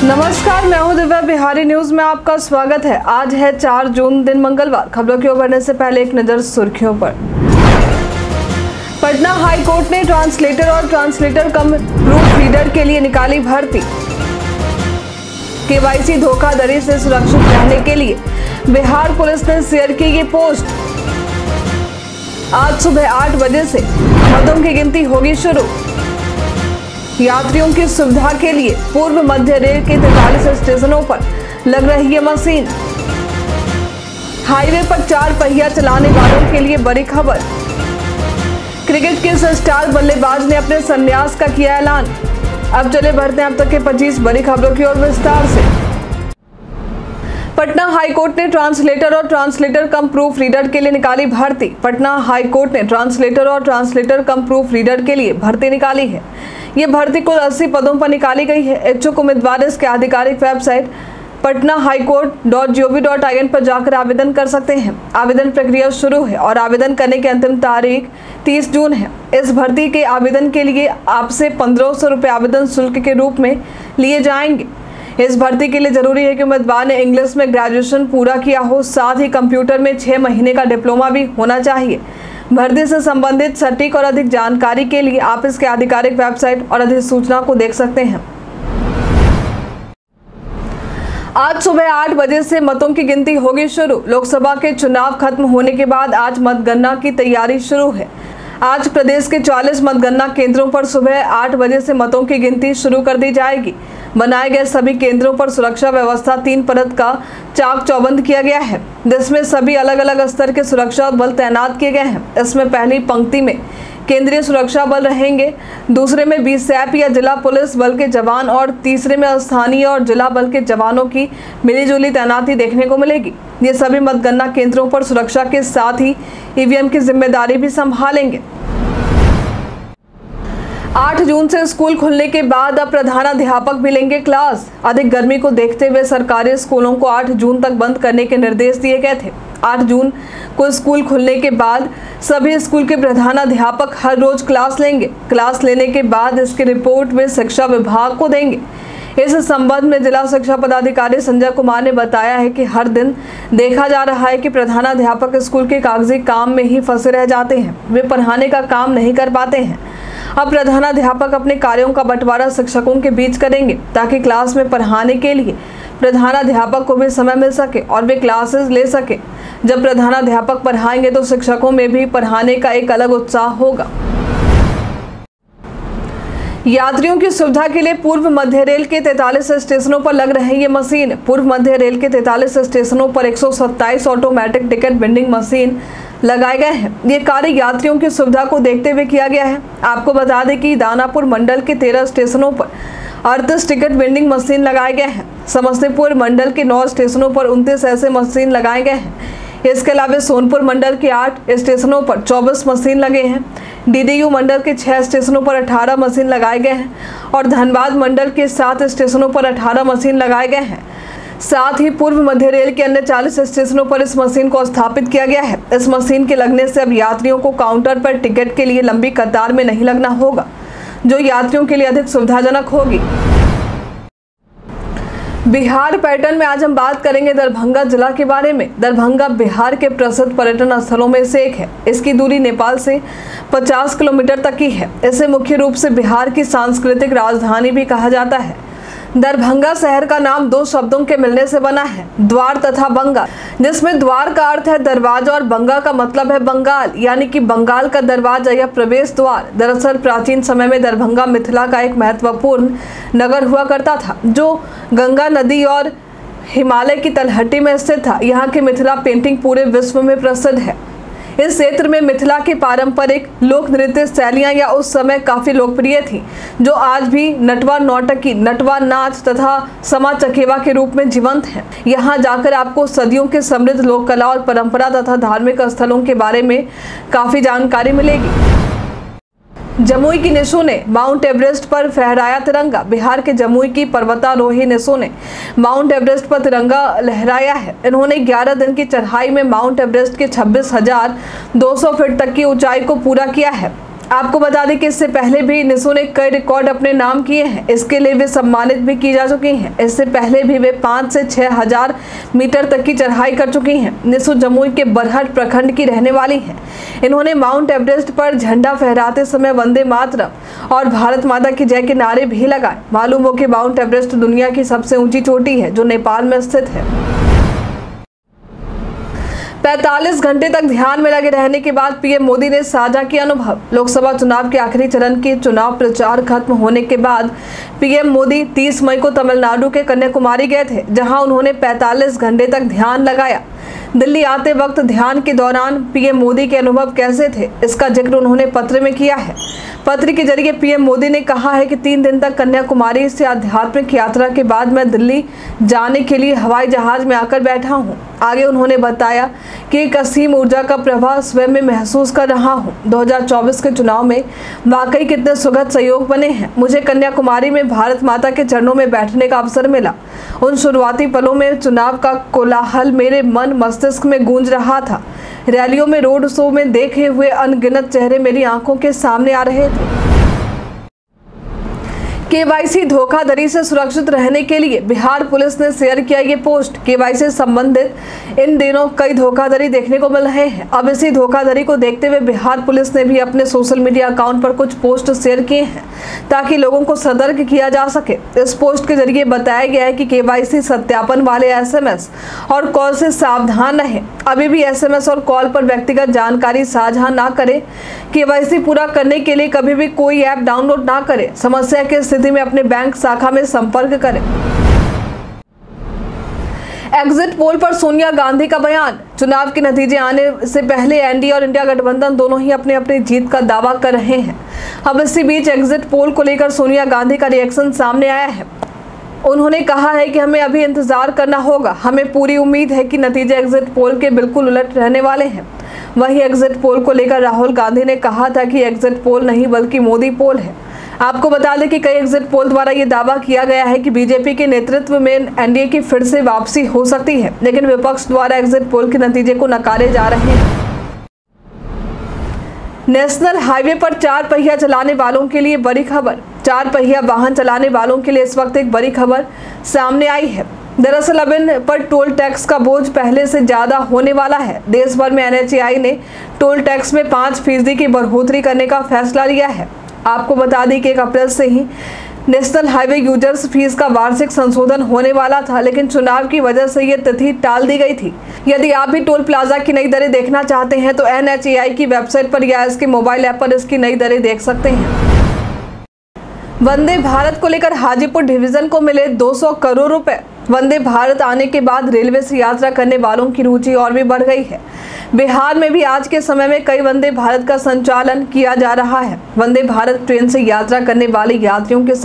नमस्कार, मैं हूं दिव्या। बिहारी न्यूज में आपका स्वागत है। आज है 4 जून, दिन मंगलवार। खबरों की ओर बढ़ने से पहले एक नजर सुर्खियों पर। पटना हाई कोर्ट ने ट्रांसलेटर और ट्रांसलेटर कम प्रूफ रीडर के लिए निकाली भर्ती। केवाईसी धोखाधड़ी से सुरक्षित रहने के लिए बिहार पुलिस ने शेयर की ये पोस्ट। आज सुबह 8 बजे से मतों की गिनती होगी शुरू। यात्रियों की सुविधा के लिए पूर्व मध्य रेल के 43 स्टेशनों पर लग रही है मशीन। हाईवे पर 4 पहिया चलाने वालों के लिए बड़ी खबर। क्रिकेट के स्टार बल्लेबाज ने अपने संन्यास का किया ऐलान। अब चले बढ़ते हैं अब तक के 25 बड़ी खबरों की ओर विस्तार से। पटना हाईकोर्ट ने ट्रांसलेटर और ट्रांसलेटर कम प्रूफ रीडर के लिए निकाली भर्ती। पटना हाईकोर्ट ने ट्रांसलेटर और ट्रांसलेटर कम प्रूफ रीडर के लिए भर्ती निकाली है। ये भर्ती कुल 80 पदों पर निकाली गई है। इच्छुक उम्मीदवार इसके आधिकारिक वेबसाइट patnahighcourt.gov.in पर जाकर आवेदन कर सकते हैं। आवेदन प्रक्रिया शुरू है और आवेदन करने की अंतिम तारीख 30 जून है। इस भर्ती के आवेदन के लिए आपसे 1500 रुपये आवेदन शुल्क के रूप में लिए जाएंगे। इस भर्ती के लिए जरूरी है कि उम्मीदवार ने इंग्लिश में ग्रेजुएशन पूरा किया हो, साथ ही कंप्यूटर में 6 महीने का डिप्लोमा भी होना चाहिए। भर्ती से संबंधित सटीक और अधिक जानकारी के लिए आप इसके आधिकारिक वेबसाइट और अधिसूचना को देख सकते हैं। आज सुबह 8 बजे से मतों की गिनती होगी शुरू। लोकसभा के चुनाव खत्म होने के बाद आज मतगणना की तैयारी शुरू है। आज प्रदेश के 40 मतगणना केंद्रों पर सुबह 8 बजे से मतों की गिनती शुरू कर दी जाएगी। बनाए गए सभी केंद्रों पर सुरक्षा व्यवस्था 3 परत का चाक चौबंद किया गया है, जिसमें सभी अलग अलग स्तर के सुरक्षा बल तैनात किए गए हैं। इसमें पहली पंक्ति में केंद्रीय सुरक्षा बल रहेंगे, दूसरे में बीएसएफ या जिला पुलिस बल के जवान और तीसरे में स्थानीय और जिला बल के जवानों की मिलीजुली तैनाती देखने को मिलेगी। ये सभी मतगणना केंद्रों पर सुरक्षा के साथ ही ईवीएम की जिम्मेदारी भी संभालेंगे। 8 जून से स्कूल खुलने के बाद अब प्रधानाध्यापक भी लेंगे क्लास। अधिक गर्मी को देखते हुए सरकारी स्कूलों को 8 जून तक बंद करने के निर्देश दिए गए थे। 8 जून को स्कूल खुलने के बाद सभी स्कूल के प्रधानाध्यापक हर रोज क्लास लेंगे। क्लास लेने के बाद इसकी रिपोर्ट वे शिक्षा विभाग को देंगे। इस संबंध में जिला शिक्षा पदाधिकारी संजय कुमार ने बताया है कि हर दिन देखा जा रहा है कि प्रधानाध्यापक स्कूल के कागजी काम में ही फंसे रह जाते हैं, वे पढ़ाने का काम नहीं कर पाते हैं। अब प्रधानाध्यापक अपने कार्यों का बंटवारा शिक्षकों के बीच करेंगे ताकि क्लास में पढ़ाने के लिए प्रधानाध्यापक को भी समय मिल सके और वे क्लासेस ले सके। जब प्रधानाध्यापक पढ़ाएंगे तो शिक्षकों में भी पढ़ाने का एक अलग उत्साह होगा। यात्रियों की सुविधा के लिए पूर्व मध्य रेल के 43 स्टेशनों पर लग रहे ये मशीन। पूर्व मध्य रेल के 43 स्टेशनों पर 127 ऑटोमेटिक टिकट वेंडिंग मशीन लगाए गए हैं। ये कार्य यात्रियों की सुविधा को देखते हुए किया गया है। आपको बता दें कि दानापुर मंडल के 13 स्टेशनों पर 38 टिकट वेंडिंग मशीन लगाए गए हैं। समस्तीपुर मंडल के 9 स्टेशनों पर 29 ऐसे मशीन लगाए गए हैं। इसके अलावा सोनपुर मंडल के 8 स्टेशनों पर 24 मशीन लगे हैं। डीडीयू मंडल के 6 स्टेशनों पर 18 मशीन लगाए गए हैं और धनबाद मंडल के 7 स्टेशनों पर 18 मशीन लगाए गए हैं। साथ ही पूर्व मध्य रेल के अन्य 40 स्टेशनों पर इस मशीन को स्थापित किया गया है। इस मशीन के लगने से अब यात्रियों को काउंटर पर टिकट के लिए लंबी कतार में नहीं लगना होगा, जो यात्रियों के लिए अधिक सुविधाजनक होगी। बिहार पर्यटन में आज हम बात करेंगे दरभंगा जिला के बारे में। दरभंगा बिहार के प्रसिद्ध पर्यटन स्थलों में से एक है। इसकी दूरी नेपाल से 50 किलोमीटर तक की है। इसे मुख्य रूप से बिहार की सांस्कृतिक राजधानी भी कहा जाता है। दरभंगा शहर का नाम 2 शब्दों के मिलने से बना है, द्वार तथा बंगा, जिसमें द्वार का अर्थ है दरवाजा और बंगा का मतलब है बंगाल, यानी कि बंगाल का दरवाजा या प्रवेश द्वार। दरअसल प्राचीन समय में दरभंगा मिथिला का एक महत्वपूर्ण नगर हुआ करता था, जो गंगा नदी और हिमालय की तलहटी में स्थित था। यहाँ की मिथिला पेंटिंग पूरे विश्व में प्रसिद्ध है। इस क्षेत्र में मिथिला की पारंपरिक लोक नृत्य शैलियां या उस समय काफी लोकप्रिय थी, जो आज भी नटवर नौटंकी, नटवर नाच तथा समा चकेवा के रूप में जीवंत हैं। यहाँ जाकर आपको सदियों के समृद्ध लोक कला और परंपरा तथा धार्मिक स्थलों के बारे में काफी जानकारी मिलेगी। जमुई की निशु ने माउंट एवरेस्ट पर फहराया तिरंगा। बिहार के जमुई की पर्वतारोही निशु ने माउंट एवरेस्ट पर तिरंगा लहराया है। इन्होंने 11 दिन की चढ़ाई में माउंट एवरेस्ट के 26,200 फीट तक की ऊंचाई को पूरा किया है। आपको बता दें कि इससे पहले भी निशु ने कई रिकॉर्ड अपने नाम किए हैं। इसके लिए वे सम्मानित भी की जा चुकी हैं। इससे पहले भी वे 5 से 6 हजार मीटर तक की चढ़ाई कर चुकी हैं। निशु जमुई के बरहट प्रखंड की रहने वाली हैं। इन्होंने माउंट एवरेस्ट पर झंडा फहराते समय वंदे मातरम और भारत माता की जय के नारे भी लगाए। मालूम हो कि माउंट एवरेस्ट दुनिया की सबसे ऊंची चोटी है जो नेपाल में स्थित है। 45 घंटे तक ध्यान में लगे रहने के बाद पीएम मोदी ने साझा किया अनुभव। लोकसभा चुनाव के आखिरी चरण के चुनाव प्रचार खत्म होने के बाद पीएम मोदी 30 मई को तमिलनाडु के कन्याकुमारी गए थे, जहां उन्होंने 45 घंटे तक ध्यान लगाया। दिल्ली आते वक्त ध्यान के दौरान पीएम मोदी के अनुभव कैसे थे, इसका जिक्र उन्होंने पत्र में किया है। पत्र के जरिए पीएम मोदी ने कहा है कि 3 दिन तक कन्याकुमारी से आध्यात्मिक यात्रा के बाद मैं दिल्ली जाने के लिए हवाई जहाज में आकर बैठा हूं। आगे उन्होंने बताया कि एक असीम ऊर्जा का प्रवाह स्वयं में महसूस कर रहा हूं। 2024 के चुनाव में वाकई कितने सुखद संयोग बने हैं। मुझे कन्याकुमारी में भारत माता के चरणों में बैठने का अवसर मिला। उन शुरुआती पलों में चुनाव का कोलाहल मेरे मन मस्तिष्क में गूंज रहा था। रैलियों में, रोड शो में देखे हुए अनगिनत चेहरे मेरी आंखों के सामने आ रहे थे। केवाईसी धोखाधड़ी से सुरक्षित रहने के लिए बिहार पुलिस ने शेयर किया ये पोस्ट। केवाईसी से संबंधित इन दिनों कई धोखाधड़ी देखने को मिल रहे हैं। अब इसी धोखाधड़ी को देखते हुए बिहार पुलिस ने भी अपने सोशल मीडिया अकाउंट पर कुछ पोस्ट शेयर किए हैं ताकि लोगों को सतर्क किया जा सके। इस पोस्ट के जरिए बताया गया है कि केवाईसी सत्यापन वाले एसएमएस और कॉल से सावधान रहें। अभी भी एसएमएस और कॉल पर व्यक्तिगत जानकारी साझा ना करें। केवाईसी पूरा करने के लिए कभी भी कोई ऐप डाउनलोड ना करें। समस्या के स्थिति में अपने बैंक शाखा में संपर्क करें। एग्जिट पोल पर सोनिया गांधी का बयान। चुनाव के नतीजे आने से पहले एनडीए और इंडिया गठबंधन दोनों ही अपनी अपनी जीत का दावा कर रहे हैं। अब इसी बीच एग्जिट पोल को लेकर सोनिया गांधी का रिएक्शन सामने आया है। उन्होंने कहा है कि हमें अभी इंतजार करना होगा। हमें पूरी उम्मीद है कि नतीजे एग्जिट पोल के बिल्कुल उलट रहने वाले हैं। वहीं एग्जिट पोल को लेकर राहुल गांधी ने कहा था कि एग्जिट पोल नहीं बल्कि मोदी पोल है। आपको बता दें कि कई एग्जिट पोल द्वारा ये दावा किया गया है कि बीजेपी के नेतृत्व में एनडीए की फिर से वापसी हो सकती है, लेकिन विपक्ष द्वारा एग्जिट पोल के नतीजे को नकारे जा रहे हैं। नेशनल हाईवे पर 4 पहिया चलाने वालों के लिए बड़ी खबर। 4 पहिया वाहन चलाने वालों के लिए इस वक्त एक बड़ी खबर सामने आई है। दरअसल अब इन पर टोल टैक्स का बोझ पहले से ज्यादा होने वाला है। देश भर में एनएचएआई ने टोल टैक्स में 5% की बढ़ोतरी करने का फैसला लिया है। आपको बता दें कि 1 अप्रैल से ही नेशनल हाईवे यूजर्स फीस का वार्षिक संशोधन होने वाला था, लेकिन चुनाव की वजह से ये तिथि टाल दी गई थी। यदि आप भी टोल प्लाजा की नई दरें देखना चाहते हैं तो एनएचएआई की वेबसाइट पर या इसके मोबाइल ऐप पर इसकी नई दरें देख सकते हैं। वंदे भारत को लेकर हाजीपुर डिवीजन को मिले 200 करोड़ रुपए। वंदे भारत आने के बाद रेलवे से यात्रा करने वालों की रुचि और भी बढ़ गई है। बिहार में भी आज के समय में कई वंदे भारत का संचालन किया जा रहा है। वंदे भारत ट्रेन से यात्रा करने वाले यात्रियों की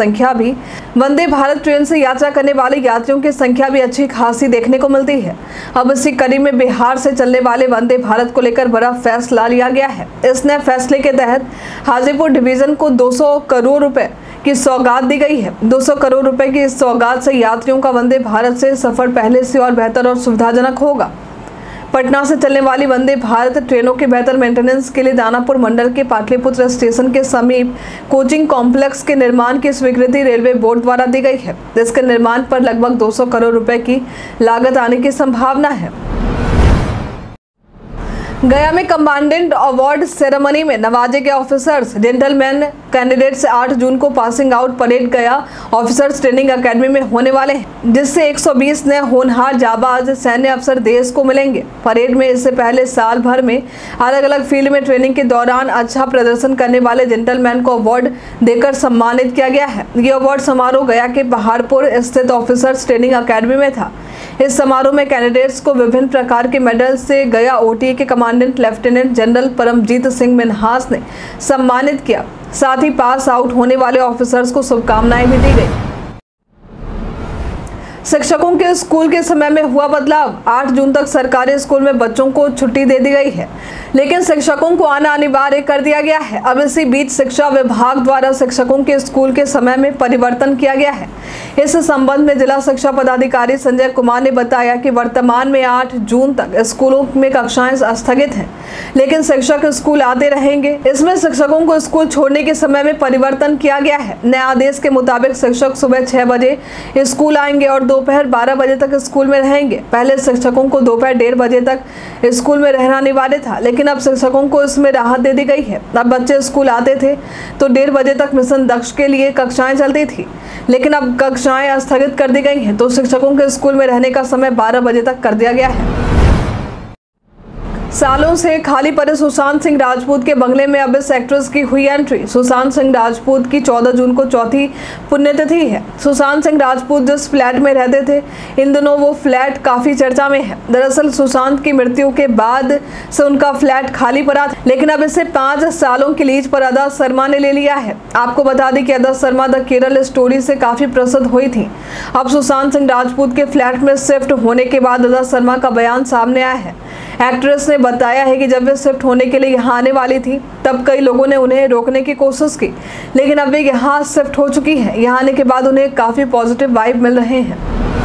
संख्या भी अच्छी खासी देखने को मिलती है। अब इसी कड़ी में बिहार से चलने वाले वंदे भारत को लेकर बड़ा फैसला लिया गया है। इस नए फैसले के तहत हाजीपुर डिवीजन को 200 करोड़ रुपए की सौगात दी गई है। 200 करोड़ रुपए की इस सौगात से यात्रियों का वंदे भारत से सफर पहले से और बेहतर और सुविधाजनक होगा। पटना से चलने वाली वंदे भारत ट्रेनों के बेहतर मेंटेनेंस के लिए दानापुर मंडल के पाटलिपुत्र स्टेशन के समीप कोचिंग कॉम्प्लेक्स के निर्माण की स्वीकृति रेलवे बोर्ड द्वारा दी गई है। जिसके निर्माण पर लगभग 200 करोड़ रुपए की लागत आने की संभावना है। गया में कमांडेंट अवार्ड सेरेमनी में नवाजे गए ऑफिसर्स। जेंटलमैन कैंडिडेट से 8 जून को passing out parade Gaya officers training academy में होने वाले हैं, जिससे 120 नए होनहार जाबाज सैन्य अफसर देश को मिलेंगे। परेड में इससे पहले साल भर में अलग अलग फील्ड में ट्रेनिंग के दौरान अच्छा प्रदर्शन करने वाले जेंटलमैन को अवार्ड देकर सम्मानित किया गया है। ये अवार्ड समारोह गया के पहाड़पुर स्थित ऑफिसर्स ट्रेनिंग अकेडमी में था। इस समारोह में कैंडिडेट्स को विभिन्न प्रकार के मेडल से गया ओटीए के commandant lieutenant general Paramjit Singh Minhas ने सम्मानित किया। साथ ही पास आउट होने वाले ऑफिसर्स को शुभकामनाएं भी दी गई। शिक्षकों के स्कूल के समय में हुआ बदलाव। 8 जून तक सरकारी स्कूल में बच्चों को छुट्टी दे दी गई है, लेकिन शिक्षकों को आना अनिवार्य कर दिया गया है। अब इसी बीच शिक्षा विभाग द्वारा शिक्षकों के स्कूल के समय में परिवर्तन किया गया है। इस संबंध में जिला शिक्षा पदाधिकारी संजय कुमार ने बताया कि वर्तमान में 8 जून तक स्कूलों में कक्षाएं स्थगित हैं। लेकिन शिक्षक स्कूल आते रहेंगे। इसमें शिक्षकों को स्कूल छोड़ने के समय में परिवर्तन किया गया है। नए आदेश के मुताबिक शिक्षक सुबह 6 बजे स्कूल आएंगे और दोपहर 12 बजे तक स्कूल में रहेंगे। पहले शिक्षकों को दोपहर 1:30 बजे तक स्कूल में रहना अनिवार्य था, लेकिन अब शिक्षकों को इसमें राहत दे दी गई है। अब बच्चे स्कूल आते थे तो 1:30 बजे तक मिशन दक्ष के लिए कक्षाएं चलती थी, लेकिन अब कक्षाएं स्थगित कर दी गई हैं, तो शिक्षकों के स्कूल में रहने का समय 12 बजे तक कर दिया गया है। सालों से खाली पड़े सुशांत सिंह राजपूत के बंगले में अब इस एक्ट्रेस की हुई एंट्री। सुशांत सिंह राजपूत की 14 जून को चौथी पुण्यतिथि है। सुशांत सिंह राजपूत जिस फ्लैट में रहते थे, इन दिनों वो फ्लैट काफी चर्चा में है। दरअसल सुशांत की मृत्यु के बाद से उनका फ्लैट खाली पड़ा था, लेकिन अब इसे 5 सालों की लीज पर आदर्श शर्मा ने ले लिया है। आपको बता दें कि आदर्श शर्मा द केरल स्टोरी से काफी प्रसिद्ध हुई थी। अब सुशांत सिंह राजपूत के फ्लैट में शिफ्ट होने के बाद आदर्श शर्मा का बयान सामने आया है। एक्ट्रेस ने बताया है कि जब वे शिफ्ट होने के लिए यहाँ आने वाली थी, तब कई लोगों ने उन्हें रोकने की कोशिश की, लेकिन अब वे यहाँ शिफ्ट हो चुकी हैं। यहाँ आने के बाद उन्हें काफी पॉजिटिव वाइब मिल रहे हैं।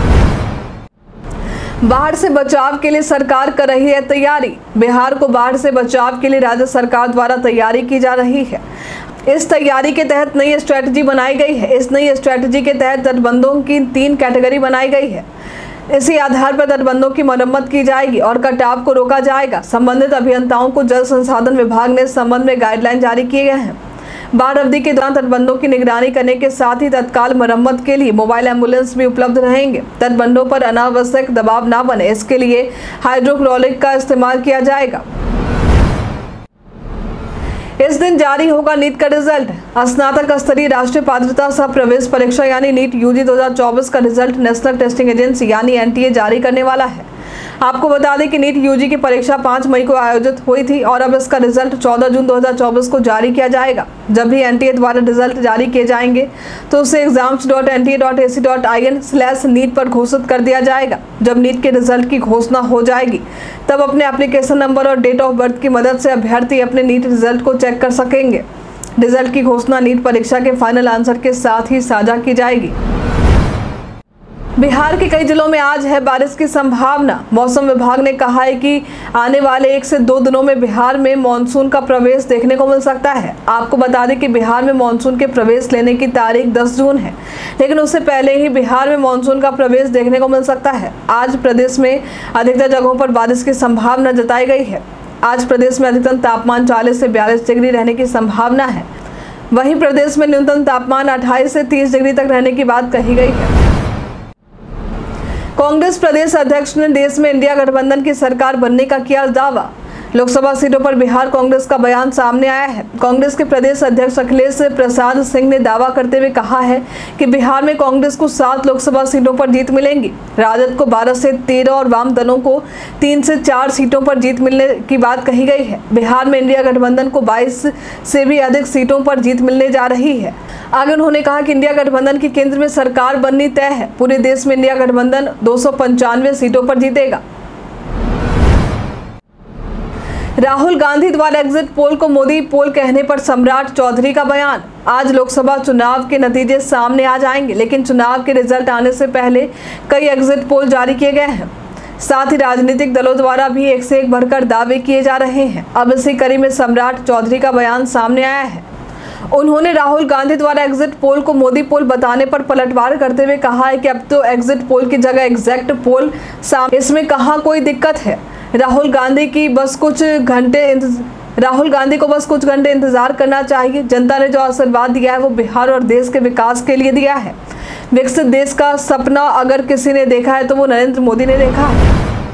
बाढ़ से बचाव के लिए सरकार कर रही है तैयारी। बिहार को बाढ़ से बचाव के लिए राज्य सरकार द्वारा तैयारी की जा रही है। इस तैयारी के तहत नई स्ट्रैटेजी बनाई गई है। इस नई स्ट्रैटेजी के तहत तटबंधों की 3 कैटेगरी बनाई गई है। इसी आधार पर तटबंधों की मरम्मत की जाएगी और कटाव को रोका जाएगा। संबंधित अभियंताओं को जल संसाधन विभाग ने इस संबंध में गाइडलाइन जारी किए गए हैं। बाढ़ अवधि के दौरान तटबंधों की निगरानी करने के साथ ही तत्काल मरम्मत के लिए मोबाइल एम्बुलेंस भी उपलब्ध रहेंगे। तटबंधों पर अनावश्यक दबाव न बने, इसके लिए हाइड्रोक्लोरिक का इस्तेमाल किया जाएगा। इस दिन जारी होगा नीट का रिजल्ट। स्नातक स्तरीय राष्ट्रीय पात्रता सह प्रवेश परीक्षा यानी नीट यूजी 2024 का रिजल्ट नेशनल टेस्टिंग एजेंसी यानी एनटीए जारी करने वाला है। आपको बता दें कि नीट यूजी की परीक्षा 5 मई को आयोजित हुई थी और अब इसका रिजल्ट 14 जून 2024 को जारी किया जाएगा। जब भी एनटीए द्वारा रिजल्ट जारी किए जाएंगे तो उसे exams.nta.ac.in/नीट पर घोषित कर दिया जाएगा। जब नीट के रिजल्ट की घोषणा हो जाएगी, तब अपने एप्लीकेशन नंबर और डेट ऑफ बर्थ की मदद से अभ्यर्थी अपने नीट रिजल्ट को चेक कर सकेंगे। रिजल्ट की घोषणा नीट परीक्षा के फाइनल आंसर के साथ ही साझा की जाएगी। बिहार के कई जिलों में आज है बारिश की संभावना। मौसम विभाग ने कहा है कि आने वाले 1 से 2 दिनों में बिहार में मानसून का प्रवेश देखने को मिल सकता है। आपको बता दें कि बिहार में मानसून के प्रवेश लेने की तारीख 10 जून है, लेकिन उससे पहले ही बिहार में मानसून का प्रवेश देखने को मिल सकता है। आज प्रदेश में अधिकतर जगहों पर बारिश की संभावना जताई गई है। आज प्रदेश में अधिकतम तापमान 40 से 42 डिग्री रहने की संभावना है। वहीं प्रदेश में न्यूनतम तापमान 28 से 30 डिग्री तक रहने की बात कही गई है। कांग्रेस प्रदेश अध्यक्ष ने देश में इंडिया गठबंधन की सरकार बनने का किया दावा। लोकसभा सीटों पर बिहार कांग्रेस का बयान सामने आया है। कांग्रेस के प्रदेश अध्यक्ष अखिलेश प्रसाद सिंह ने दावा करते हुए कहा है कि बिहार में कांग्रेस को 7 लोकसभा सीटों पर जीत मिलेंगी। राजद को 12 से 13 और वाम दलों को 3 से 4 सीटों पर जीत मिलने की बात कही गई है। बिहार में इंडिया गठबंधन को 22 से भी अधिक सीटों पर जीत मिलने जा रही है। आगे उन्होंने कहा कि इंडिया गठबंधन की केंद्र में सरकार बननी तय है। पूरे देश में इंडिया गठबंधन 295 सीटों पर जीतेगा। राहुल गांधी द्वारा एग्जिट पोल को मोदी पोल कहने पर सम्राट चौधरी का बयान। आज लोकसभा चुनाव के नतीजे सामने आ जाएंगे, लेकिन चुनाव के रिजल्ट आने से पहले कई एग्जिट पोल जारी किए गए हैं। साथ ही राजनीतिक दलों द्वारा भी एक से एक बढ़कर दावे किए जा रहे हैं। अब इसी कड़ी में सम्राट चौधरी का बयान सामने आया है। उन्होंने राहुल गांधी द्वारा एग्जिट पोल को मोदी पोल बताने पर पलटवार करते हुए कहा है कि अब तो एग्जिट पोल की जगह एग्जैक्ट पोल सामने, इसमें कहाँ कोई दिक्कत है। राहुल गांधी को बस कुछ घंटे इंतजार करना चाहिए। जनता ने जो आशीर्वाद दिया है वो बिहार और देश के विकास के लिए दिया है। विकसित देश का सपना अगर किसी ने देखा है तो वो नरेंद्र मोदी ने देखा है।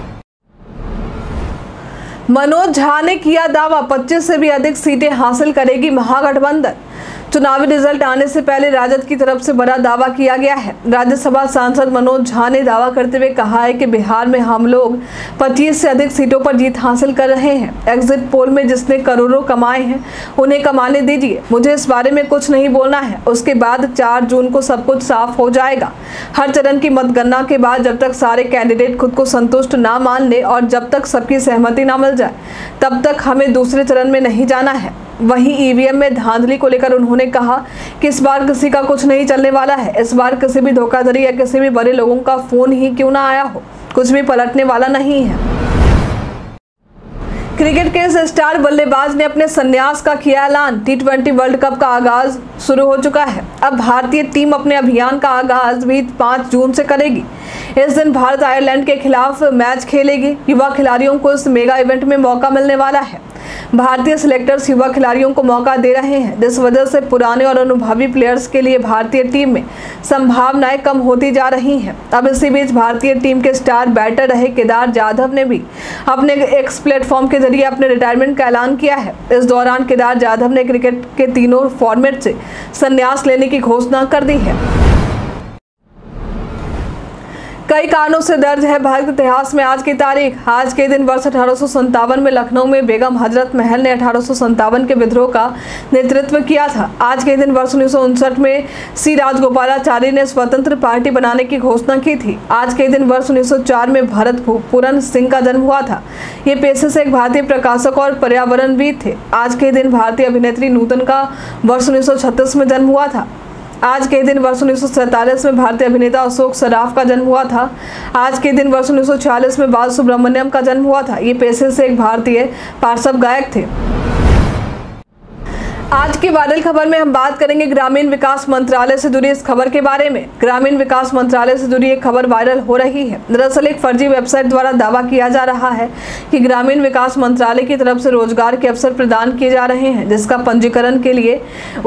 मनोज झा ने किया दावा, 25 से भी अधिक सीटें हासिल करेगी महागठबंधन। चुनावी रिजल्ट आने से पहले राजद की तरफ से बड़ा दावा किया गया है। राज्यसभा सांसद मनोज झा ने दावा करते हुए कहा है कि बिहार में हम लोग 25 से अधिक सीटों पर जीत हासिल कर रहे हैं। एग्जिट पोल में जिसने करोड़ों कमाए हैं उन्हें कमाने दीजिए, मुझे इस बारे में कुछ नहीं बोलना है। उसके बाद 4 जून को सब कुछ साफ हो जाएगा। हर चरण की मतगणना के बाद जब तक सारे कैंडिडेट खुद को संतुष्ट ना मान ले और जब तक सबकी सहमति ना मिल जाए, तब तक हमें दूसरे चरण में नहीं जाना है। वहीं ईवीएम में धांधली को लेकर उन्होंने कहा कि इस बार किसी का कुछ नहीं चलने वाला है। इस बार किसी भी धोखाधड़ी या किसी भी बड़े लोगों का फोन ही क्यों ना आया हो, कुछ भी पलटने वाला नहीं है। क्रिकेट के इस स्टार बल्लेबाज ने अपने संन्यास का किया ऐलान। T20 वर्ल्ड कप का आगाज शुरू हो चुका है। अब भारतीय टीम अपने अभियान का आगाज भी 5 जून से करेगी। इस दिन भारत आयरलैंड के खिलाफ मैच खेलेगी। युवा खिलाड़ियों को इस मेगा इवेंट में मौका मिलने वाला है। भारतीय सिलेक्टर्स युवा खिलाड़ियों को मौका दे रहे हैं, जिस वजह से पुराने और अनुभवी प्लेयर्स के लिए भारतीय टीम में संभावनाएं कम होती जा रही हैं। अब इसी बीच भारतीय टीम के स्टार बैटर रहे केदार जाधव ने भी अपने एक्स प्लेटफॉर्म के जरिए अपने रिटायरमेंट का ऐलान किया है। इस दौरान केदार जाधव ने क्रिकेट के तीनों फॉर्मेट से संन्यास लेने की घोषणा कर दी है। कई कारणों से दर्ज है भारत के इतिहास में आज की तारीख। आज के दिन वर्ष 1857 में लखनऊ में बेगम हजरत महल ने 1857 के विद्रोह का नेतृत्व किया था। आज के दिन वर्ष 1959 में सी राजगोपालाचारी ने स्वतंत्र पार्टी बनाने की घोषणा की थी। आज के दिन वर्ष 1904 में भरत पूरन सिंह का जन्म हुआ था। ये पेशे से एक भारतीय प्रकाशक और पर्यावरणविद थे। आज के दिन भारतीय अभिनेत्री नूतन का वर्ष 1936 में जन्म हुआ था। आज के दिन वर्ष 1947 में भारतीय अभिनेता अशोक सराफ का जन्म हुआ था। आज के दिन वर्ष 1946 में बाल सुब्रमण्यम का जन्म हुआ था। ये पेशे से एक भारतीय पार्श्व गायक थे। आज की वायरल खबर में हम बात करेंगे ग्रामीण विकास मंत्रालय से जुड़ी इस खबर के बारे में। ग्रामीण विकास मंत्रालय से जुड़ी एक खबर वायरल हो रही है। दरअसल एक फर्जी वेबसाइट द्वारा दावा किया जा रहा है कि ग्रामीण विकास मंत्रालय की तरफ से रोजगार के अवसर प्रदान किए जा रहे हैं, जिसके पंजीकरण के लिए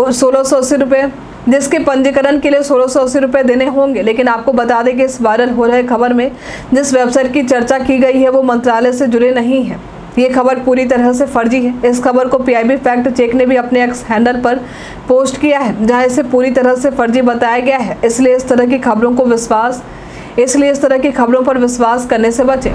1680 रुपए देने होंगे। लेकिन आपको बता दें कि इस वायरल हो रहे खबर में जिस वेबसाइट की चर्चा की गई है वो मंत्रालय से जुड़े नहीं है। ये खबर पूरी तरह से फर्जी है। इस खबर को PIB फैक्ट चेक ने भी अपने एक्स हैंडल पर पोस्ट किया है, जहां इसे पूरी तरह से फर्जी बताया गया है। इसलिए इस तरह की खबरों पर विश्वास करने से बचें।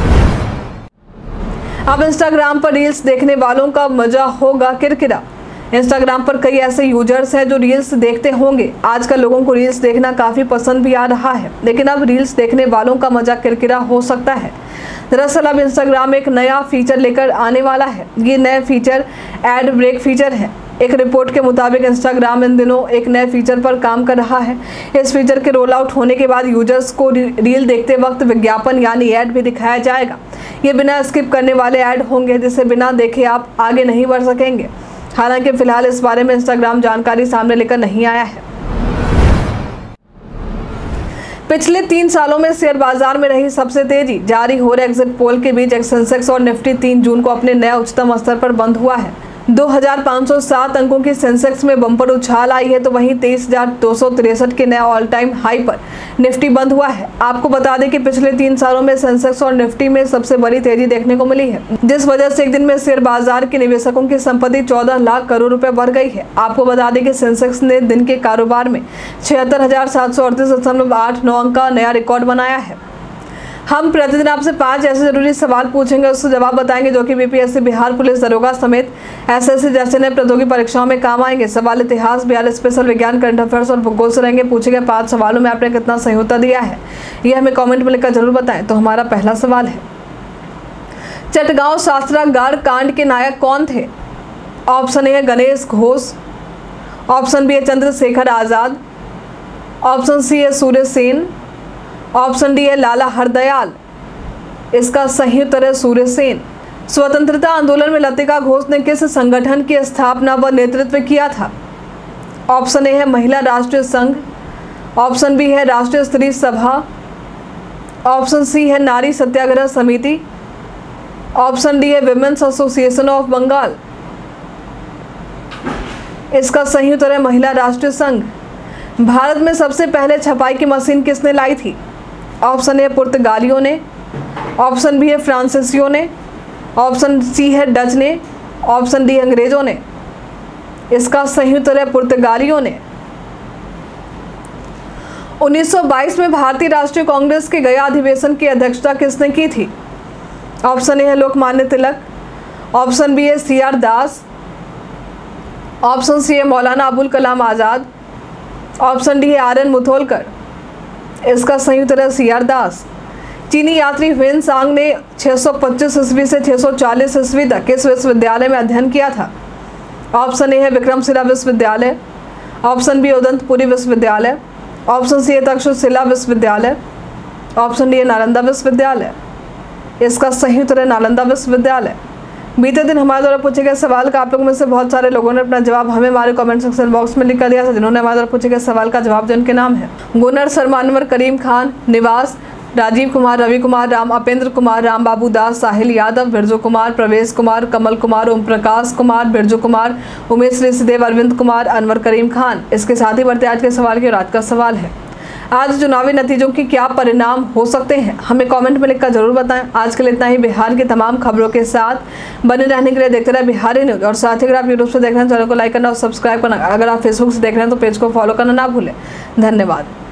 अब इंस्टाग्राम पर रील्स देखने वालों का मजा होगा किरकिरा। इंस्टाग्राम पर कई ऐसे यूजर्स हैं जो रील्स देखते होंगे। आजकल लोगों को रील्स देखना काफ़ी पसंद भी आ रहा है, लेकिन अब रील्स देखने वालों का मजा किरकिरा हो सकता है। दरअसल अब इंस्टाग्राम एक नया फीचर लेकर आने वाला है। ये नया फीचर एड ब्रेक फीचर है। एक रिपोर्ट के मुताबिक इंस्टाग्राम इन दिनों एक नए फीचर पर काम कर रहा है। इस फीचर के रोल आउट होने के बाद यूजर्स को रील देखते वक्त विज्ञापन यानी ऐड भी दिखाया जाएगा। ये बिना स्किप करने वाले ऐड होंगे, जिसे बिना देखे आप आगे नहीं बढ़ सकेंगे। हालांकि फिलहाल इस बारे में इंस्टाग्राम जानकारी सामने लेकर नहीं आया है। पिछले 3 सालों में शेयर बाजार में रही सबसे तेजी। जारी हो रहे एग्जिट पोल के बीच सेंसेक्स और निफ्टी 3 जून को अपने नए उच्चतम स्तर पर बंद हुआ है। 2507 अंकों की सेंसेक्स में बम्पर उछाल आई है, तो वहीं 23,263 के नए ऑल टाइम हाई पर निफ्टी बंद हुआ है। आपको बता दें कि पिछले 3 सालों में सेंसेक्स और निफ्टी में सबसे बड़ी तेजी देखने को मिली है, जिस वजह से एक दिन में शेयर बाजार के निवेशकों की संपत्ति 14 लाख करोड़ रुपए बढ़ गई है। आपको बता दें कि सेंसेक्स ने दिन के कारोबार में 76,738.89 अंक का नया रिकॉर्ड बनाया है। हम प्रतिदिन आपसे 5 ऐसे जरूरी सवाल पूछेंगे, उससे जवाब बताएंगे जो कि BPSC, बिहार पुलिस दरोगा समेत SSC जैसे नए प्रतियोगी परीक्षाओं में काम आएंगे। सवाल इतिहास, बिहार स्पेशल, विज्ञान, करंट अफेयर्स और भूगोल से रहेंगे। पूछे गए 5 सवालों में आपने कितना सही उत्तर दिया है, यह हमें कॉमेंट में लिखकर जरूर बताएं। तो हमारा पहला सवाल है, चटगांव शस्त्रागार कांड के नायक कौन थे? ऑप्शन ए है गणेश घोष, ऑप्शन बी है चंद्रशेखर आजाद, ऑप्शन सी है सूर्य सेन, ऑप्शन डी है लाला हरदयाल। इसका सही उत्तर है सूर्य सेन। स्वतंत्रता आंदोलन में लतिका घोष ने किस संगठन की स्थापना व नेतृत्व किया था? ऑप्शन ए है महिला राष्ट्रीय संघ, ऑप्शन बी है राष्ट्रीय स्त्री सभा, ऑप्शन सी है नारी सत्याग्रह समिति, ऑप्शन डी है विमेन्स एसोसिएशन ऑफ बंगाल। इसका सही उत्तर है महिला राष्ट्रीय संघ। भारत में सबसे पहले छपाई की मशीन किसने लाई थी? ऑप्शन ए पुर्तगालियों ने, ऑप्शन बी है फ्रांसीसियों ने, ऑप्शन सी है डच ने, ऑप्शन डी अंग्रेजों ने। इसका सही उत्तर है पुर्तगालियों ने। 1922 में भारतीय राष्ट्रीय कांग्रेस के गया अधिवेशन की अध्यक्षता किसने की थी? ऑप्शन ए है लोकमान्य तिलक, ऑप्शन बी है CR दास, ऑप्शन सी है मौलाना अबुल कलाम आज़ाद, ऑप्शन डी है RN मुथोलकर। इसका सही उत्तर है CR दास। चीनी यात्री ह्वेन सांग ने 625 ईस्वी से 640 ईस्वी तक किस विश्वविद्यालय में अध्ययन किया था? ऑप्शन ए है विक्रमशिला विश्वविद्यालय, ऑप्शन बी उदंतपुरी विश्वविद्यालय, ऑप्शन सी है तक्षशिला विश्वविद्यालय, ऑप्शन डी है नालंदा विश्वविद्यालय। इसका सही उत्तर है नालंदा विश्वविद्यालय। बीते दिन हमारे द्वारा पूछे गए सवाल का आप लोगों में से बहुत सारे लोगों ने अपना जवाब हमें हमारे कमेंट सेक्शन बॉक्स में लिख कर दिया था। जिन्होंने हमारे द्वारा पूछे गए सवाल का जवाब दिया उनके नाम है गुनर शर्मा, अनवर करीम खान, निवास, राजीव कुमार, रवि कुमार राम, अपेंद्र कुमार, राम बाबू दास, साहिल यादव, बिरजू कुमार, प्रवेश कुमार, कमल कुमार, ओम प्रकाश कुमार, बिरजू कुमार, उमेश ऋषिदेव, अरविंद कुमार, अनवर करीम खान। इसके साथ ही बढ़ते आज के सवाल की। और आज का सवाल है, आज चुनावी नतीजों की क्या परिणाम हो सकते हैं, हमें कमेंट में लिखकर जरूर बताएं। आज के लिए इतना ही। बिहार की तमाम खबरों के साथ बने रहने के लिए देखते रहे बिहारी न्यूज। और साथ ही अगर आप यूट्यूब से देख रहे हैं चैनल को लाइक करना और सब्सक्राइब करना। अगर आप फेसबुक से देख रहे हैं तो पेज को फॉलो करना ना भूलें। धन्यवाद।